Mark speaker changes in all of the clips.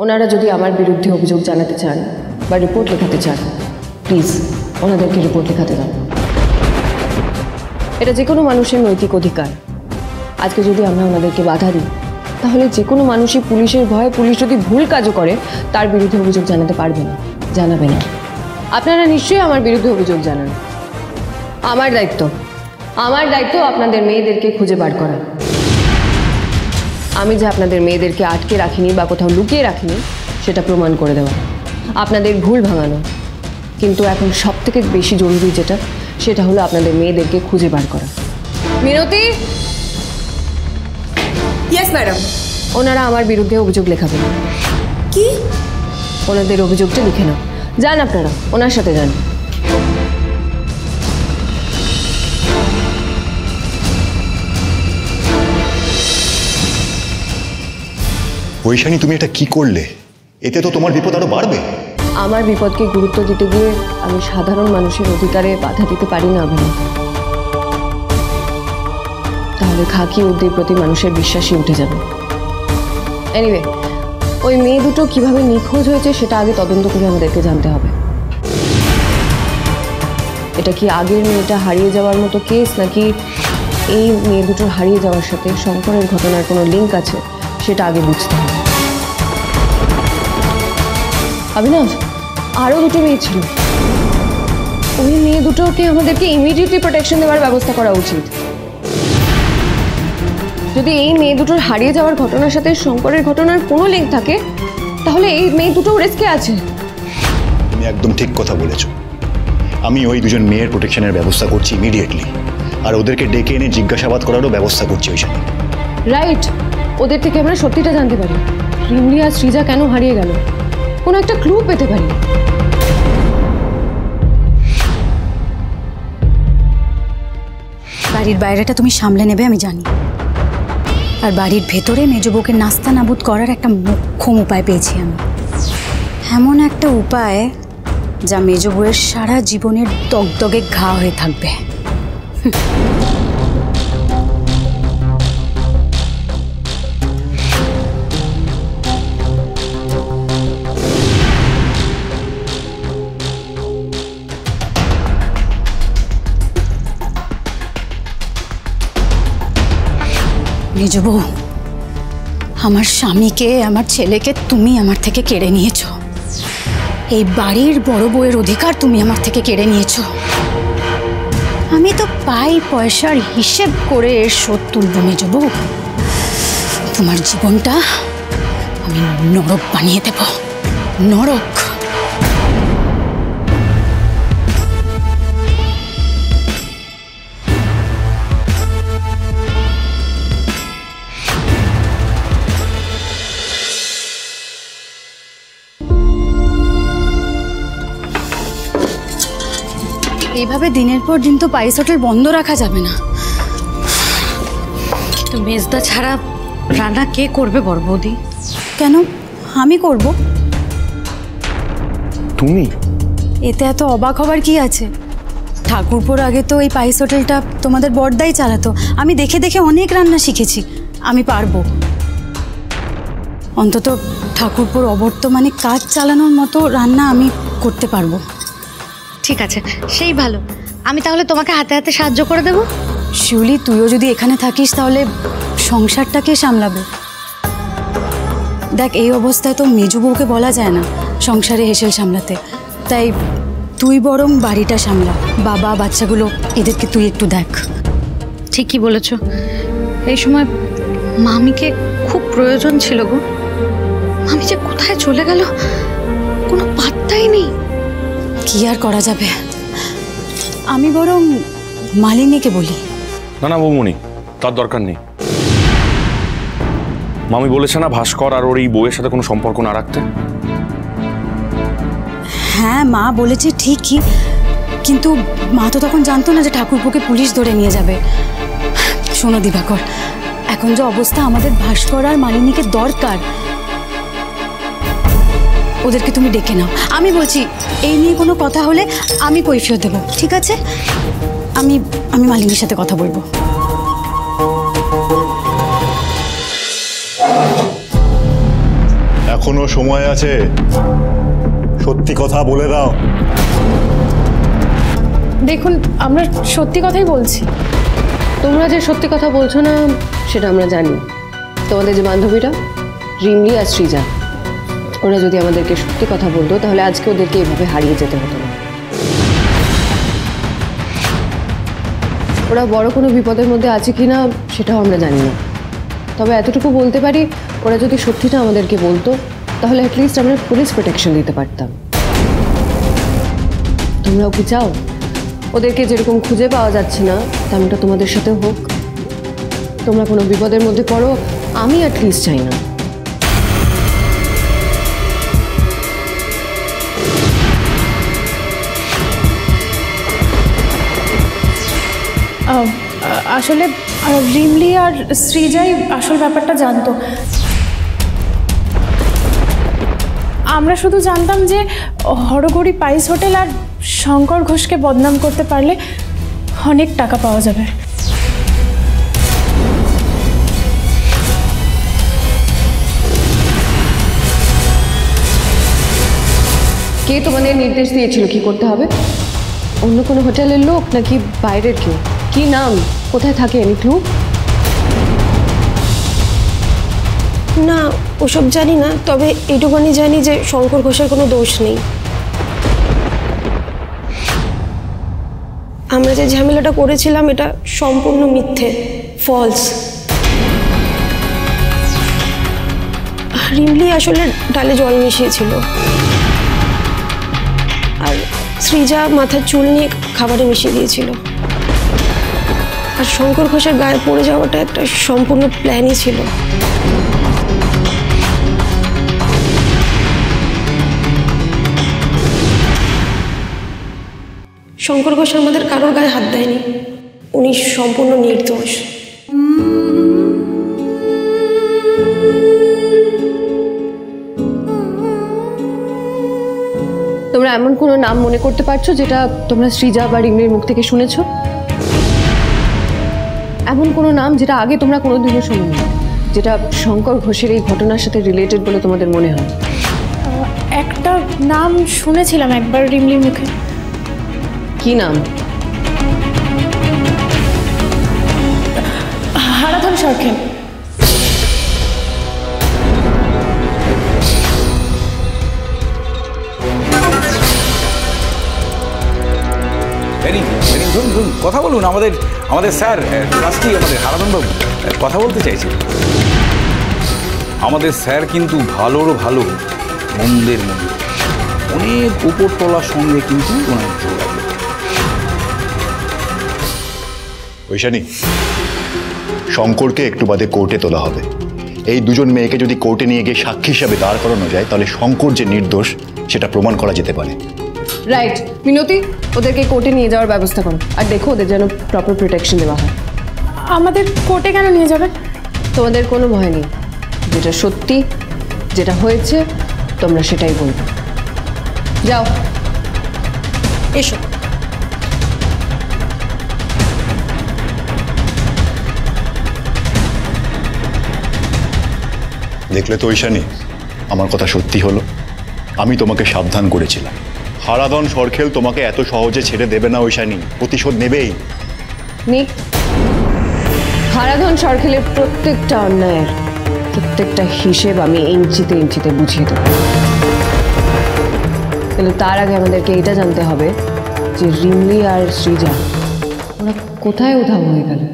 Speaker 1: ওনারা যদি আমার বিরুদ্ধে অভিযোগ জানাতে চান বা রিপোর্ট লেখাতে চান, প্লিজ ওনাদেরকে রিপোর্ট লেখাতে দাও। এটা যে কোনো মানুষের নৈতিক অধিকার। আজকে যদি আমরা ওনাদেরকে বাধা দিই, তাহলে যে কোনো মানুষই পুলিশের ভয়ে, পুলিশ যদি ভুল কাজও করে, তার বিরুদ্ধে অভিযোগ জানাতে পারবে না, জানাবে না। আপনারা নিশ্চয়ই আমার বিরুদ্ধে অভিযোগ জানান। আমার দায়িত্ব আপনাদের মেয়েদেরকে খুঁজে বার করা। আমি যে আপনাদের মেয়েদেরকে আটকে রাখিনি বা কোথাও লুকিয়ে রাখিনি, সেটা প্রমাণ করে দেওয়া, আপনাদের ভুল ভাঙানো। কিন্তু এখন সবথেকে বেশি জরুরি যেটা, সেটা হলো আপনাদের মেয়েদেরকে খুঁজে বার করা। মিনতি।
Speaker 2: Yes madam.
Speaker 1: ওনারা আমার বিরুদ্ধে অভিযোগ লেখাবেন।
Speaker 2: কি?
Speaker 1: ওনাদের অভিযোগটা লিখে নাও। যান আপনারা, ওনার সাথে যান।
Speaker 3: বৈশানী, তুমি এটা কি করলে? এতে তো তোমার বিপদ আরো বাড়বে।
Speaker 1: আমার বিপদকে গুরুত্ব দিতে গিয়ে আমি সাধারণ মানুষের অধিকারে বাধা দিতে পারি না অভিনব। তাহলে খাকি উর্দির প্রতি মানুষের বিশ্বাসই উঠে যাবে। এনিওয়ে, ওই মেয়ে দুটো কিভাবে নিখোঁজ হয়েছে সেটা আগে তদন্ত করে আমাদেরকে জানতে হবে। এটা কি আগের মেয়েটা হারিয়ে যাওয়ার মতো কেস, নাকি এই মেয়ে দুটোর হারিয়ে যাওয়ার সাথে শঙ্করের ঘটনার কোনো লিঙ্ক আছে, সেটা আগে বুঝতে হবে। অভিনব, আরও দুটো মেয়ে ছিল। ওই মেয়ে দুটোকে আমাদেরকে ইমিডিয়েটলি প্রোটেকশন দেওয়ার ব্যবস্থা করা উচিত। যদি এই মেয়ে দুটোর হারিয়ে যাওয়ার ঘটনার সাথে শঙ্করের ঘটনার কোনো লিঙ্ক থাকে, তাহলে এই মেয়ে দুটো রিস্কে আছে।
Speaker 3: তুমি একদম ঠিক কথা বলেছো। আমি ওই দুজন মেয়ের প্রোটেকশনের ব্যবস্থা করছি ইমিডিয়েটলি, আর ওদেরকে ডেকে এনে জিজ্ঞাসাবাদ করারও ব্যবস্থা করছি ওই সময়।
Speaker 1: রাইট, ওদের থেকে আমরা সত্যিটা জানতে পারি। রিমলি আর সৃজা কেন হারিয়ে গেল, কোনো একটা ক্লু পেতে পারি।
Speaker 4: বাড়ির বাইরেটা তুমি সামলে নেবে আমি জানি, আর বাড়ির ভেতরে মেজ বউকে নাস্তা নাবুদ করার একটা মোক্ষম উপায় পেয়েছি আমি। এমন একটা উপায় যা মেজ বউয়ের সারা জীবনের দগদগে ঘা হয়ে থাকবে। মেজ বউ, আমার স্বামীকে, আমার ছেলেকে তুমি আমার থেকে কেড়ে নিয়েছো। এই বাড়ির বড় বউয়ের অধিকার তুমি আমার থেকে কেড়ে নিয়েছো। আমি তো পাই পয়সার হিসেব করে এর শোধ তুলব মেজ বউ। তোমার জীবনটা আমি নরক বানিয়ে দেব, নরক। এইভাবে দিনের পর দিন তো পাইস হোটেল বন্ধ রাখা যাবে না।
Speaker 5: তো মেজদা ছাড়া রান্না কে করবে বড় বৌদি?
Speaker 4: কেন, আমি করব।
Speaker 6: তুমি?
Speaker 4: এতে এত অবাক হবার কি আছে? ঠাকুরপুর আগে তো এই পাইস হোটেলটা তোমাদের বড়দাই চালাতো। আমি দেখে দেখে অনেক রান্না শিখেছি, আমি পারবো। অন্তত ঠাকুরপুর অবর্তমানে কাজ চালানোর মতো রান্না আমি করতে পারবো।
Speaker 5: ঠিক আছে, সেই ভালো। আমি তাহলে তোমাকে হাতে হাতে সাহায্য করে দেবো।
Speaker 4: শিউলি, তুইও যদি এখানে থাকিস তাহলে সংসারটাকে সামলাবে। দেখ, এই অবস্থায় তো মেজু বউকে বলা যায় না সংসারে হেসেল সামলাতে, তাই তুই বরং বাড়িটা সামলা। বাবা, বাচ্চাগুলো, এদেরকে তুই একটু দেখ।
Speaker 5: ঠিকই বলেছ, এই সময় মামিকে খুব প্রয়োজন ছিল গো। মামি যে কোথায় চলে গেল কোনো পাত্তাই নেই।
Speaker 4: কি আর করা যাবে, আমি বরং মালিনীকে বলি।
Speaker 6: না না বৌমনি, তার দরকার নেই। মামি বলেছে না ভাস্কর আর ওর এই বউয়ের সাথে কোনো সম্পর্ক না রাখতে।
Speaker 4: হ্যাঁ, মা বলেছে ঠিকই, কিন্তু মা তো তখন জানতো না যে ঠাকুরপুকে পুলিশ ধরে নিয়ে যাবে। শোনো দিবাকর, এখন যে অবস্থা, আমাদের ভাস্কর আর মালিনীকে দরকার। ওদেরকে তুমি ডেকে নাও। আমি বলছি, এই নিয়ে কোনো কথা হলে আমি কৈফিয়ত দেবো, ঠিক আছে? আমি মালিনীর সাথে কথা বলবো।
Speaker 3: এখনো সময় আছে, সত্যি কথা বলে দাও।
Speaker 2: দেখুন, আমরা সত্যি কথাই বলছি।
Speaker 1: তোমরা যে সত্যি কথা বলছো না সেটা আমরা জানি। তোমাদের যে বান্ধবীরা রিমলি আর সৃজা, ওরা যদি আমাদেরকে সত্যি কথা বলতো তাহলে আজকে ওদেরকে এভাবে হারিয়ে যেতে হতো না। ওরা বড় কোনো বিপদের মধ্যে আছে কিনা সেটাও আমরা জানি না, তবে এতটুকু বলতে পারি, ওরা যদি সত্যিটা আমাদেরকে বলতো তাহলে অ্যাটলিস্ট আমরা পুলিশ প্রোটেকশন দিতে পারতাম। তোমরাও কি চাও ওদেরকে যেরকম খুঁজে পাওয়া যাচ্ছে না তেমনটা তোমাদের সাথে হোক? তোমরা কোনো বিপদের মধ্যে পড়ো, আমি অ্যাটলিস্ট চাই না।
Speaker 2: আসলে রিমলি আর সৃজাই আসল ব্যাপারটা জানতো। আমরা শুধু জানতাম যে হরগৌরী পাইস হোটেল আর শঙ্কর ঘোষকে বদনাম করতে পারলে অনেক টাকা পাওয়া যাবে।
Speaker 1: কে তোমাদের নির্দেশ দিয়েছিল কি করতে হবে? অন্য কোনো হোটেলের লোক নাকি বাইরের কেউ? কি নাম, কোথায় থাকে, এনি ক্লু?
Speaker 7: না, ওসব জানি না, তবে এইটুকুনি জানি যে শঙ্কর ঘোষের কোনো দোষ নেই। আমরা যে ঝামেলাটা করেছিলাম এটা সম্পূর্ণ মিথ্যে, ফলস। রিমলি আসলে ডালে জল মিশিয়েছিল, আর সৃজা মাথার চুল নিয়ে খাবারে মিশিয়ে দিয়েছিল। আর শঙ্কর ঘোষের গায়ে পড়ে যাওয়াটা একটা সম্পূর্ণ প্ল্যানই ছিল। শঙ্কর ঘোষ আমাদের কারোর গায়ে হাত দেয়নি, উনি সম্পূর্ণ নির্দোষ।
Speaker 1: তোমরা এমন কোনো নাম মনে করতে পারছো যেটা তোমরা সৃজা বা রিমলির মুখ থেকে শুনেছো? এমন কোনো নাম যেটা আগে তোমরা কোনোদিনও শুনোনি, যেটা শঙ্কর ঘোষের এই ঘটনার সাথে রিলেটেড বলে তোমাদের মনে হয়?
Speaker 2: একটা নাম শুনেছিলাম একবার রিমলির মুখে।
Speaker 1: কি নাম?
Speaker 2: হারাধন সরখেল।
Speaker 8: কথা বলুন। আমাদের স্যার ট্রাস্টি, আমাদের হারাধনবাবু কথা বলতে চাইছে। আমাদের স্যার কিন্তু ভালোর ভালো, মন্দের মন্দ, অনেক উপরতলার সঙ্গে কিন্তু ওনার যোগাযোগ।
Speaker 3: ঐশানী, শঙ্করকে একটু বাদে কোর্টে তোলা হবে। এই দুজন মেয়েকে যদি কোর্টে নিয়ে গিয়ে সাক্ষী হিসাবে দাঁড় করানো যায় তাহলে শঙ্কর যে নির্দোষ সেটা প্রমাণ করা যেতে পারে।
Speaker 1: রাইট মিনতি, ওদেরকে কোর্টে নিয়ে যাওয়ার ব্যবস্থা করো, আর দেখো ওদের যেন প্রপার প্রোটেকশন দেওয়া হয়।
Speaker 2: আমাদের কোর্টে কেন নিয়ে যাবেন?
Speaker 1: তোমাদের কোনো ভয় নেই, যেটা সত্যি, যেটা হয়েছে তোমরা সেটাই বলবে। যাও,
Speaker 7: এসো।
Speaker 3: দেখলে তো ঐশানী, আমার কথা সত্যি হলো। আমি তোমাকে সাবধান করেছিলাম। হারাধন সরখেল তোমাকে এত সহজে ছেড়ে দেবে না ঐশানী, প্রতিশোধ নেবেই।
Speaker 1: নিক, হারাধন সরখেলের প্রত্যেকটা অন্যায়ের প্রত্যেকটা হিসেব আমি ইঞ্চিতে ইঞ্চিতে বুঝিয়ে দেব। কিন্তু তার আগে আমাদেরকে এটা জানতে হবে যে রিমলি আর সৃজা ওরা কোথায় উধাও হয়ে গেল।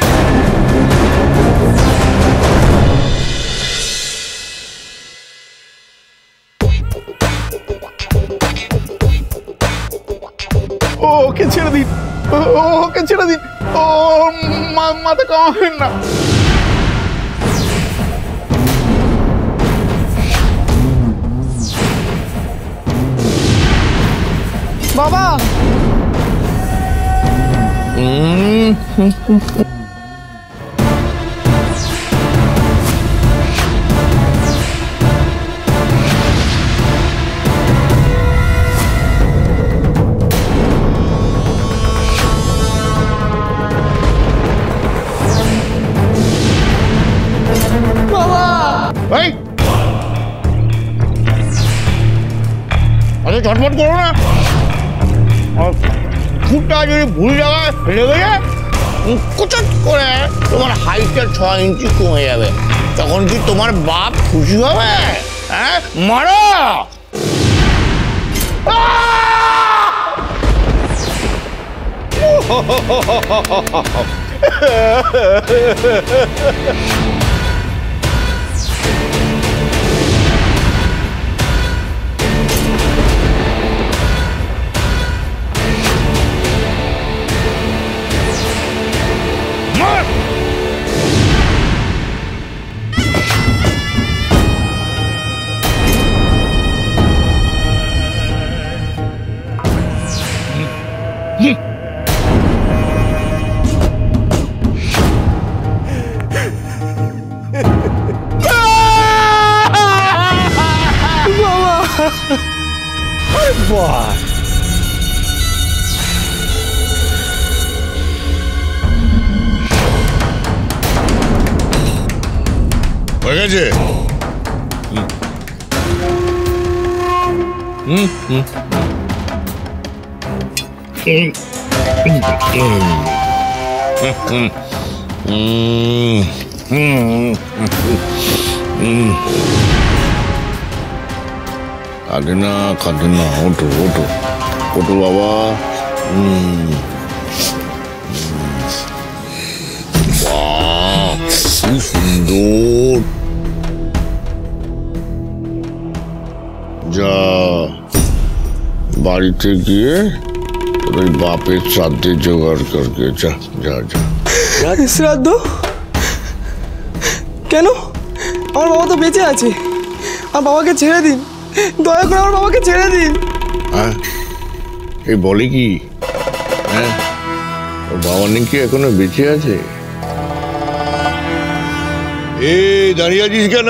Speaker 9: ওকে ছেড়ে দিন, ওকে ছেড়ে দিন, ও মাথা কামাবেন না। বাবা, ছটফট করো না। আর ফুটটা যদি ভুল জায়গায় লেগে যায় কোচাট করে তোমার হাইটটা 6 ইঞ্চি কমে যাবে। তখন কি তোমার বাপ খুশি হবে? হ্যাঁ, মারো। হয়ে গেছে। কাঁদে না, কাঁদে না, ওঠো ওঠো ওঠো বাবা। বাহ, কি সুন্দর। যা বাড়িতে গিয়ে তোর ওই বাপের শ্রাদ্ধের জোগাড় করকে যা যা যা।
Speaker 10: শ্রাদ্ধ কেন? আমার বাবা তো বেঁচে আছে। আমার বাবাকে ছেড়ে দিন, দয়া করে আমার বাবাকে ছেড়ে দিন।
Speaker 9: হ্যাঁ, এই বলে কি? হ্যাঁ, ওর বাবা নাকি এখনো বেঁচে আছে? এই দাঁড়িয়ে আছিস কেন?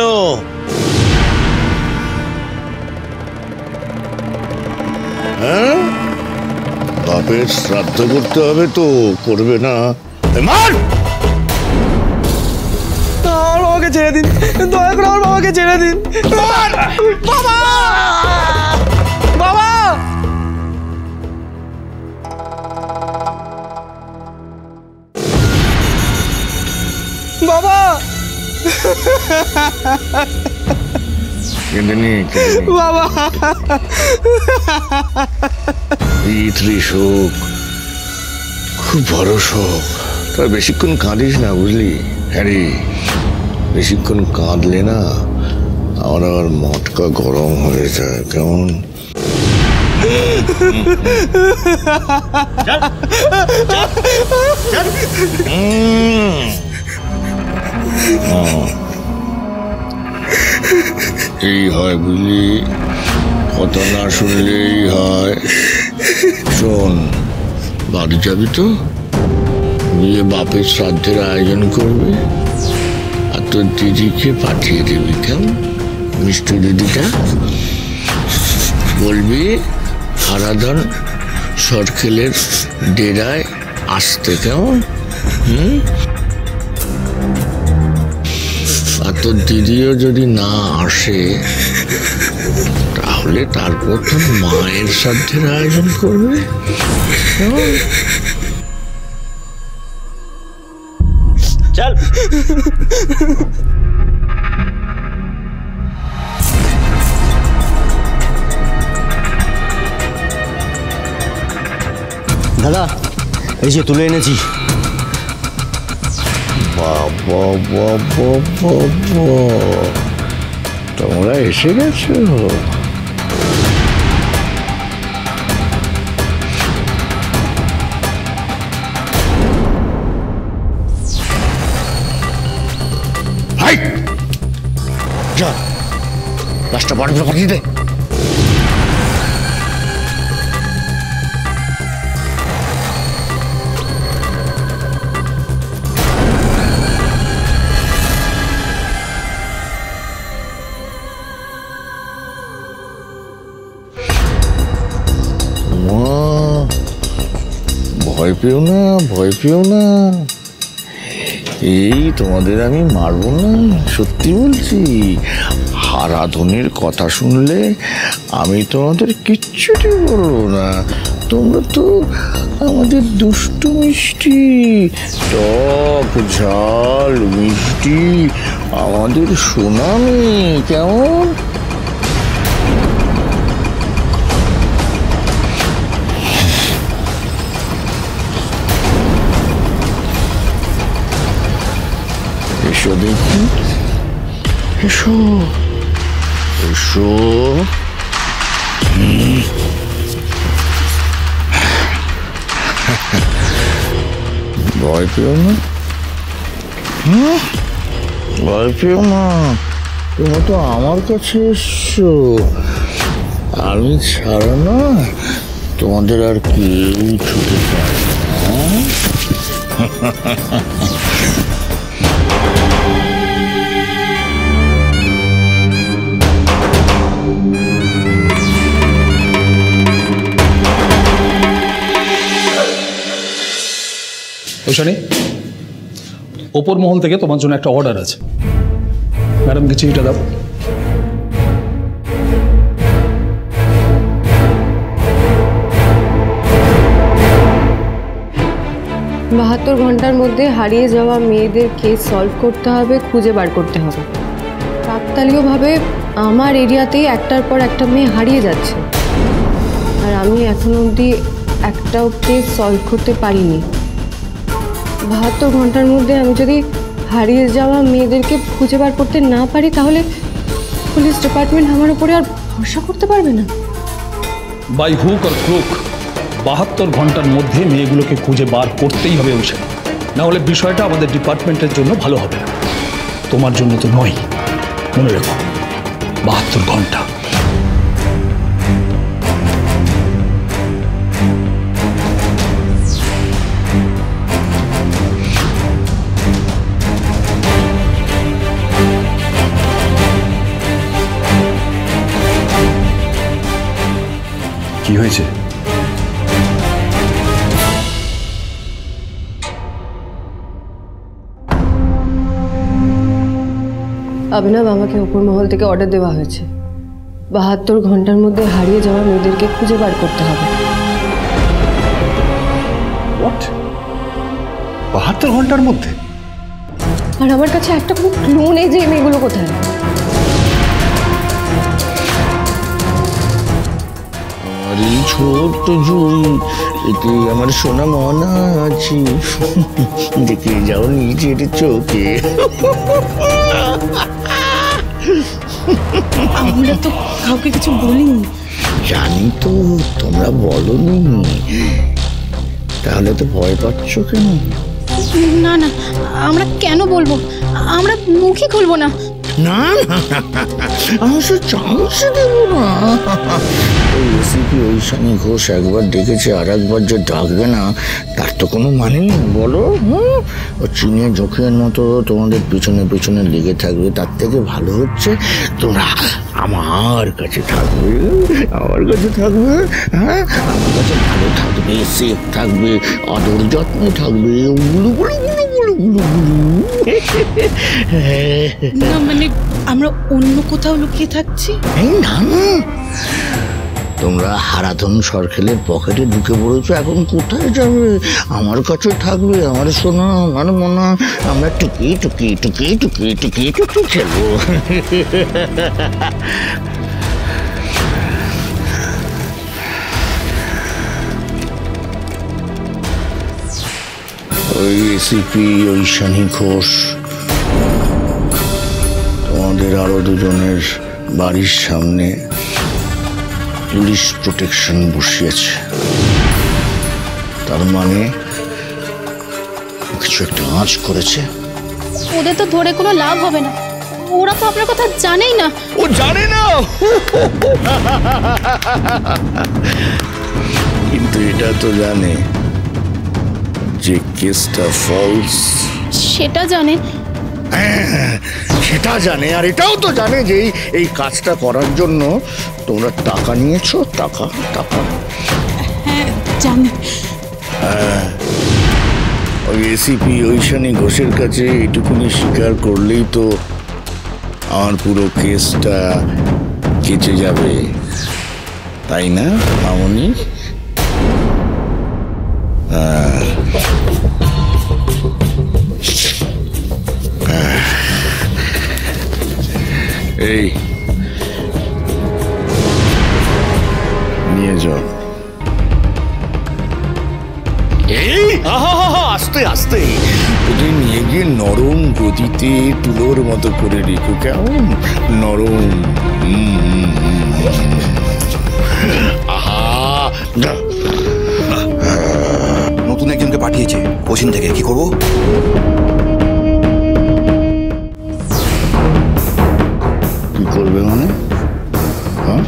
Speaker 9: হ্যাঁ, বাপের শ্রাদ্ধ করতে হবে তো, করবে না? মার!
Speaker 10: আমার বাবাকে ছেড়ে দিন, দয়া করে আমার বাবাকে ছেড়ে দিন। বাবা, বাবা, বাবা, বাবা।
Speaker 9: শোক খুব বড় শোক। তোর বেশিক্ষণ কাঁদিস না, বুঝলি? হ্যাঁ রে, বেশিক্ষণ কাঁদলে না আমার আবার মটকা গরম হয়ে যায়। কেমন? এই হয় বুঝলি, কথা না শুনলেই হয়। শোন, বাড়ি যাবি তো, গিয়ে বাপের শ্রাদ্ধের আয়োজন করবে আর তোর দিদিকে পাঠিয়ে দিবি। কেমন? মিষ্টি দিদিটা বলবি হারাধন সরখেলের ডেরায় আসতে। কেমন? আর তোর দিদিও যদি না আসে তাহলে তারপর তোর মায়ের শ্রাদ্ধের আয়োজন করবে। চল।
Speaker 11: দাদা, এই যে তুলে এনেছি।
Speaker 9: বাবা বাবা বাবা, তোমরা এসে গেছো? যা, লাশটা বাড়িতে পাঠিয়ে দে। ভয় পেও না, ভয় পেও না। এই তোমাদের আমি মারবো না, সত্যি বলছি। হারাধনের কথা শুনলে আমি তোমাদের কিচ্ছুটি বলবো না। তোমরা তো আমাদের দুষ্টু মিষ্টি, টক ঝাল মিষ্টি আমাদের সোনা মেয়ে, কেমন? এসো দেখি, এসো এসো। ভয় পেও না, ভয় পেও না, তোমরা তো আমার কাছে এসছো, আমি ছাড়া না তোমাদের আর কেউ ছুটে পারে না।
Speaker 12: ঐশানী, ওপর মহল থেকে তোমার জন্য একটা অর্ডার আছে। ম্যাডামকে চিঠিটা দাও।
Speaker 1: 72 ঘন্টার মধ্যে হারিয়ে যাওয়া মেয়েদের কেস সলভ করতে হবে, খুঁজে বার করতে হবে। কাকতালীয়ভাবে আমার এরিয়াতেই একটার পর একটা মেয়ে হারিয়ে যাচ্ছে, আর আমি এখন অবধি একটাও কেস সলভ করতে পারিনি। 72 ঘন্টার মধ্যে আমি যদি হারিয়ে যাওয়া মেয়েদেরকে খুঁজে বার করতে না পারি, তাহলে পুলিশ ডিপার্টমেন্ট আমার উপরে আর ভরসা করতে পারবে না।
Speaker 12: বাই হুক আর ক্রুক 72 ঘন্টার মধ্যে মেয়েগুলোকে খুঁজে বার করতেই হবে ঐশানী, না হলে বিষয়টা আমাদের ডিপার্টমেন্টের জন্য ভালো হবে না। তোমার জন্য তো নয়, মনে রেখো 72 ঘন্টা।
Speaker 3: কি হয়েছে?
Speaker 1: অভিনব, আমাকে উপর মহল থেকে অর্ডার দেওয়া হয়েছে। 72 ঘন্টার মধ্যে হারিয়ে যাওয়া মেয়েদেরকে খুঁজে বার করতে হবে।
Speaker 3: 72 ঘন্টার মধ্যে?
Speaker 1: আর আমার কাছে একটা কোনো ক্লু নেই যে এই মেয়েগুলো কোথায়।
Speaker 9: আর এই ছোট্ট জুড়ি, এতে আমার সোনা মনা আছে, দেখে যাও নিজের চোখে।
Speaker 2: আমরা তো কাউকে কিছু বলিনি।
Speaker 9: জানি তো, তোমরা বলনি, তাহলে তো ভয় পাচ্ছ কেন?
Speaker 4: না না, আমরা কেন বলবো? আমরা মুখই খুলবো না।
Speaker 9: না আমি সে চান্সই দেবো না। ওই এসিপি ঐশানী ঘোষ একবার ডেকেছে, আর একবার যে ডাকবে না তার তো কোনো মানে নেই, বলো? ও চিনে জোখের মতো তোমাদের পিছনে পিছনে লেগে থাকবে, তার থেকে ভালো হচ্ছে তোমরা আমার কাছে থাকবে, আমার কাছে থাকবে, হ্যাঁ আমার কাছে ভালো থাকবে, সেফ থাকবে, আদর যত্নে থাকবে। গুলো গুলো গুলো গুলো গুলো গুলো।
Speaker 2: না মানে আমরা অন্য কোথাও লুকিয়ে থাকছি?
Speaker 9: না না, তোমরা হারাধন সরকেলের পকেটে ঢুকে পড়েছো, এখন কোথায় যাবে? আমার কাছে থাকবে, আমার সোনা, আমার মনা। আমরা টুকি টুকি টুকি টুকি টুকি টুকি খেলবো। ওই এসিপি ঐশানী ঘোষ তোমাদের আরো দুজনের বাড়ির সামনে পুলিশ প্রোটেকশন বসিয়েছে, তার মানে কিছু একটা আঁচ করেছে।
Speaker 4: ওদের তো ধরে কোনো লাভ হবে না, ওরা তো আপনার কথা জানেই না।
Speaker 9: ও জানে না, কিন্তু এটা তো জানে যে কেসটা ফলস।
Speaker 4: সেটা জানে,
Speaker 9: সেটা জানে, আর এটাও তো জানে যে এই কাজটা করার জন্য তোমরা টাকা নিয়েছো। টাকা টাকা
Speaker 2: হ্যাঁ জানি।
Speaker 9: ওই এসিপি ঐশানী ঘোষের কাছে এইটুকুনি স্বীকার করলেই তো আমার পুরো কেসটা কেটে যাবে, তাই না মামনি? এই নিয়ে যাও। এই আস্তে আস্তে ওদের নিয়ে গিয়ে নরম গতিতে তুলোর মতো করে রেখো, কেমন নরম।
Speaker 11: নতুন একজনকে পাঠিয়েছে কোচিন থেকে, কি করবো?
Speaker 9: কি করবে মানে? হ্যাঁ,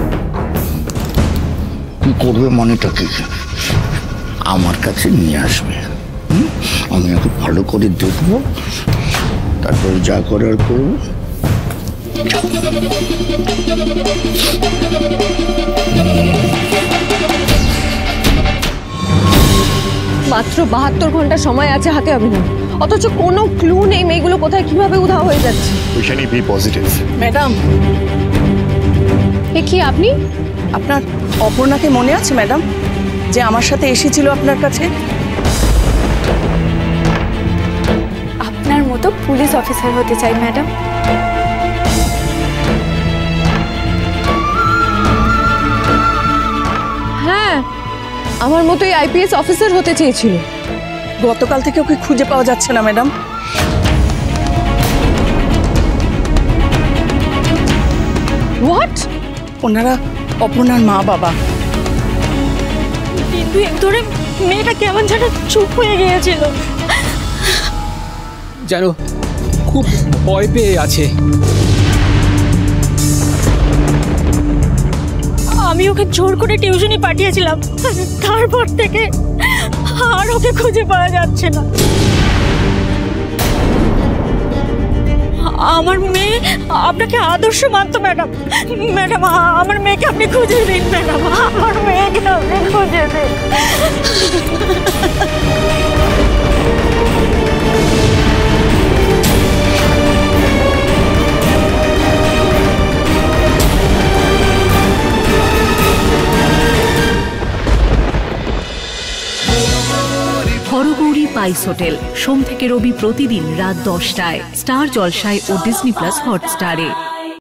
Speaker 9: কি করবে মানেটা কি? আমার কাছে নিয়ে আসবে, আমি এত ভালো করে দেখবো, তারপর যা করার করবো।
Speaker 1: মাত্র 72 ঘন্টা সময় আছে হাতে অভিনয়, অথচ কোনো ক্লু নেই মেয়েগুলো কোথায় কিভাবে উধাও হয়ে যাচ্ছে।
Speaker 3: Aishani, B positive.
Speaker 10: ম্যাডাম,
Speaker 1: এ কি আপনি?
Speaker 10: আপনার অপর্ণাকে মনে আছে ম্যাডাম, যে আমার সাথে এসেছিল আপনার কাছে?
Speaker 2: আপনার মতো পুলিশ অফিসার হতে চাই ম্যাডাম।
Speaker 1: হ্যাঁ, আমার মতোই আইপিএস অফিসার হতে চেয়েছিল।
Speaker 10: গতকাল থেকে ওকে খুঁজে পাওয়া যাচ্ছে না ম্যাডাম।
Speaker 1: হোয়াট?
Speaker 10: ওনারা অপর্ণার মা বাবা।
Speaker 2: কিন্তু ধরে মেয়েটা কেমন যেন চুপ হয়ে গিয়েছিল,
Speaker 12: যেন খুব ভয় পেয়ে আছে।
Speaker 2: আমি ওকে জোর করে টিউশনি পাঠিয়েছিলাম, তারপর থেকে আর ওকে খুঁজে পাওয়া যাচ্ছে না। আমার মেয়ে আপনাকে আদর্শ মানতো ম্যাডাম। ম্যাডাম, আমার মেয়েকে আপনি খুঁজে দিন ম্যাডাম, আমার মেয়েকে আপনি খুঁজে দিন।
Speaker 13: হরগৌরী পাইস হোটেল, সোম থেকে রবি প্রতিদিন রাত 10টায় স্টার জলসায় ও ডিজনি প্লাস হটস্টারে।